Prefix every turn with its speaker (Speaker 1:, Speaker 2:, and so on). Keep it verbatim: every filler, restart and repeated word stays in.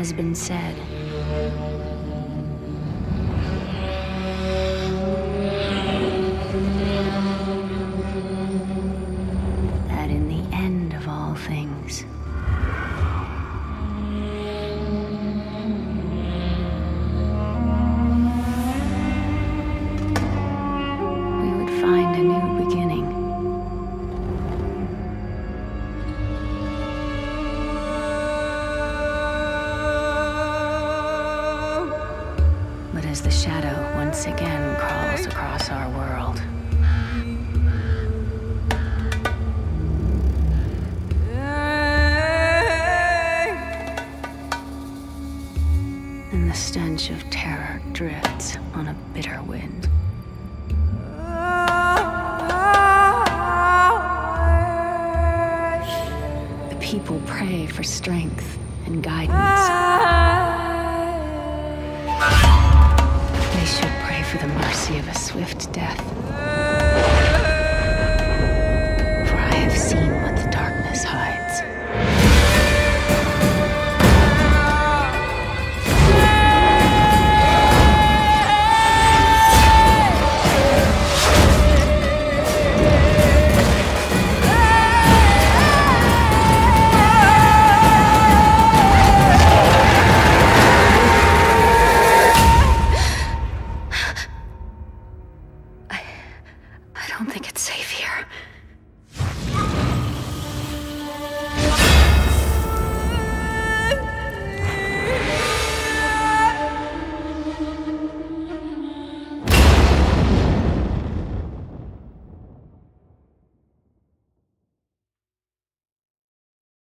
Speaker 1: has been said. That in the end of all things, we would find a new beginning. But as the shadow once again crawls across our world, and the stench of terror drifts on a bitter wind, the people pray for strength and guidance. They should pray for the mercy of a swift death. For I have seen what the darkness hides. I don't think it's safe here.